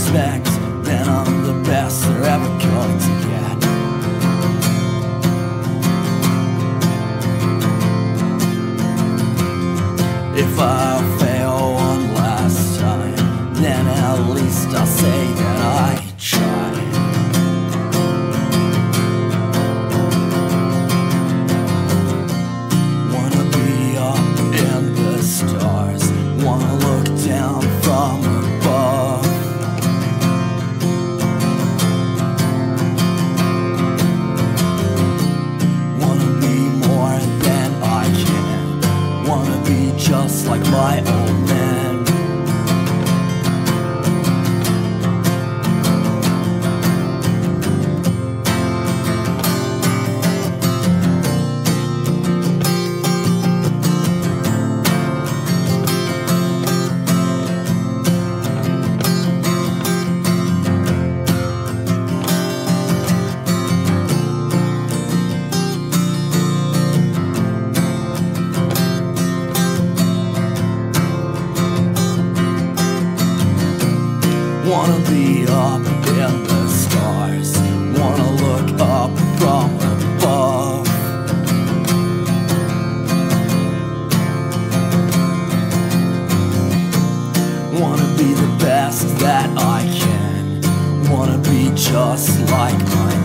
respect, then I'm the best they're ever going to get. If I fail one last time, then at least I'll say that I tried. Wanna be up in the stars, wanna look down from above. Wanna be more than I can, wanna be just like my old man. Wanna be up in the stars, wanna look up from above. Wanna be the best that I can, wanna be just like my